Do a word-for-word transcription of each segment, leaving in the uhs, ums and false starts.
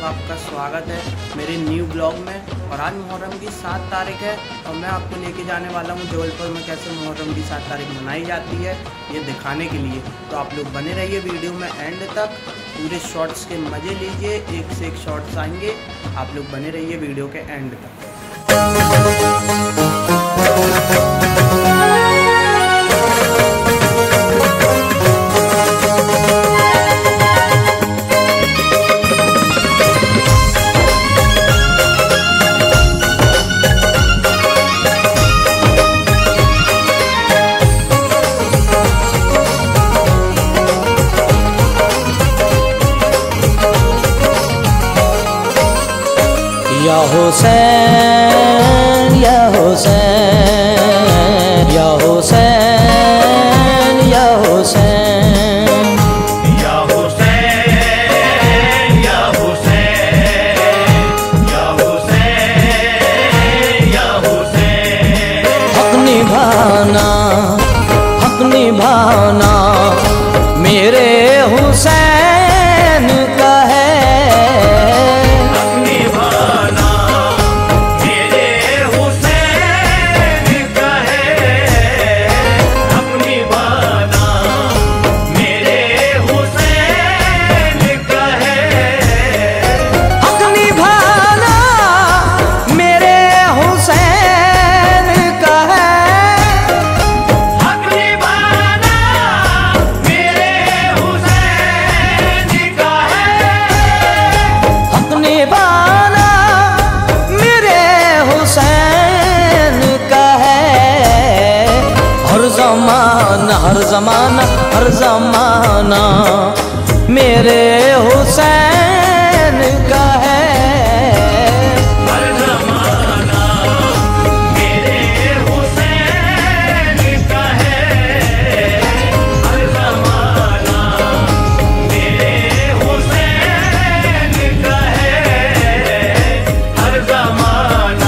लोग, आपका स्वागत है मेरे न्यू ब्लॉग में। और आज मुहर्रम की सात तारीख है और मैं आपको लेके जाने वाला हूँ जबलपुर में कैसे मुहर्रम की सात तारीख मनाई जाती है ये दिखाने के लिए। तो आप लोग बने रहिए वीडियो में एंड तक, पूरे शॉर्ट्स के मज़े लीजिए, एक से एक शॉर्ट्स आएंगे। आप लोग बने रहिए वीडियो के एंड तक। या हुसैन या हुसैन या हुसैन या हुसैन या हुसैन या हुसैन या हुसैन या हुसैन। हक निभाना हक निभाना मेरे हुसैन का है। हर जमाना हर जमाना मेरे हुसैन का है। हर जमाना मेरे हुसैन का है। हर जमाना मेरे हुसैन का है। हर जमाना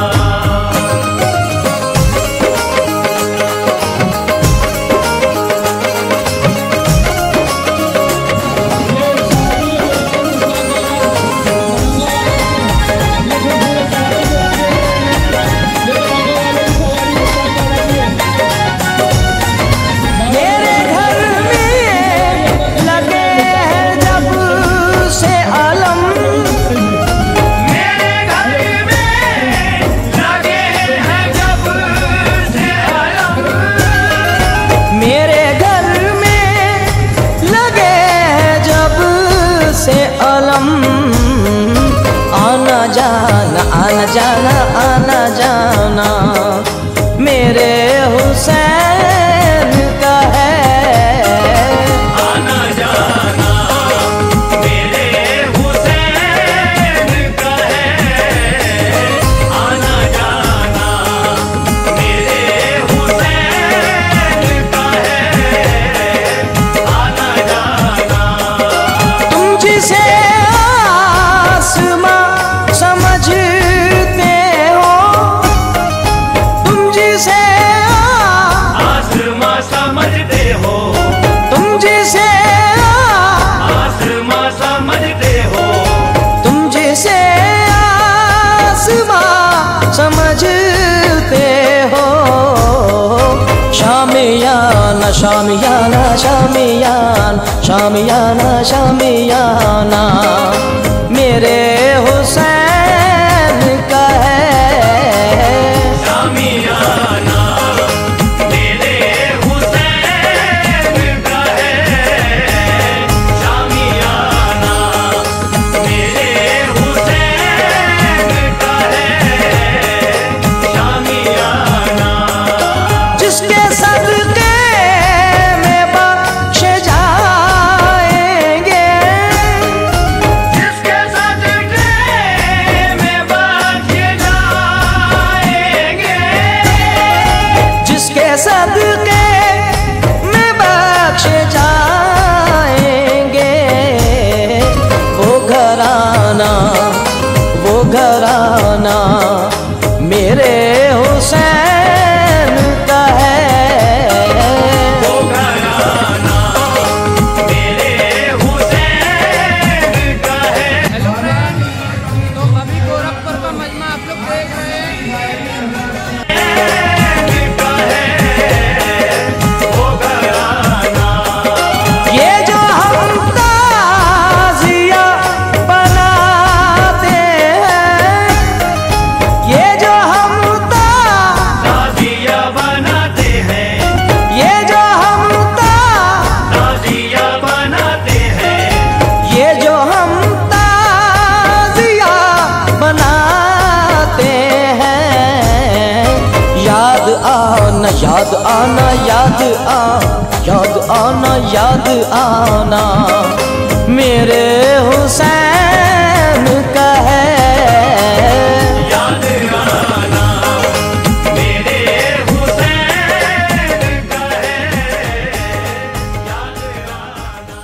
आना जाना आना जाना आना जाना मेरे हुसैन का है। आना जाना मेरे हुसैन का है। आना जाना मेरे हुसैन का है। आना जाना तुम जिसे समझते हो, तुम जिसे आसमां समझते हो, तुम जिसे आसमां समझते हो, तुम जिसे आसमां समझते हो। शामियाना शामियाना शामियान शामियाना शामियाना मेरे हुसैन का है। शामियाना मेरे हुसैन का है। शामियाना मेरे हुसैन का है। शामियाना जिसके सदके में बख्शे जाएंगे, जिसके सदके याद आना याद आ याद आना याद आना मेरे हुसैन का है। याद आना मेरे हुसैन का है। याद आना।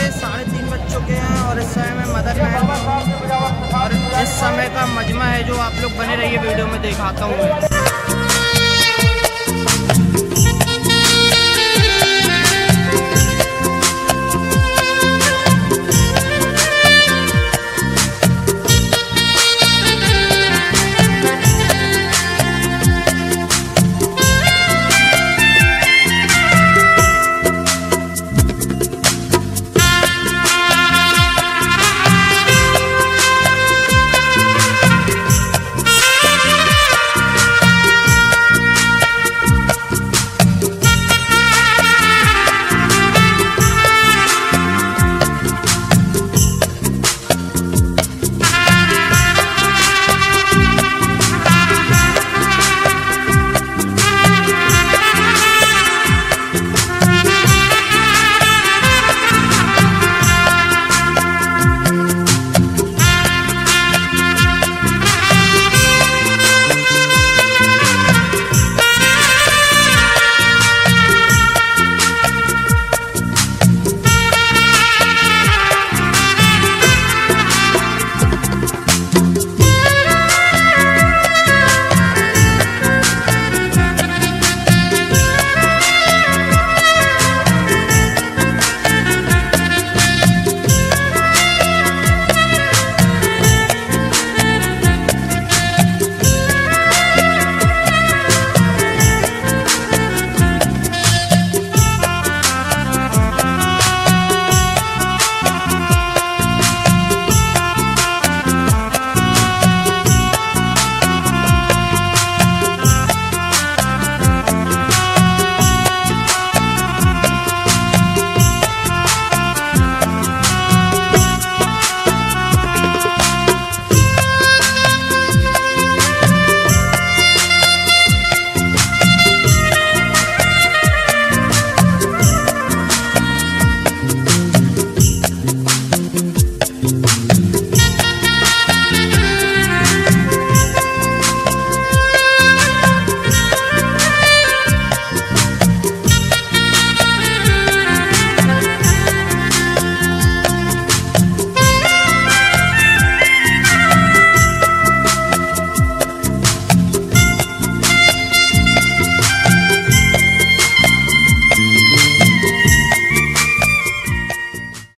के साढ़े तीन बज चुके हैं और इस समय मैं मदन महल में हूँ और इस समय का मजमा है जो आप लोग बने रहिए वीडियो में दिखाता हूँ मैं।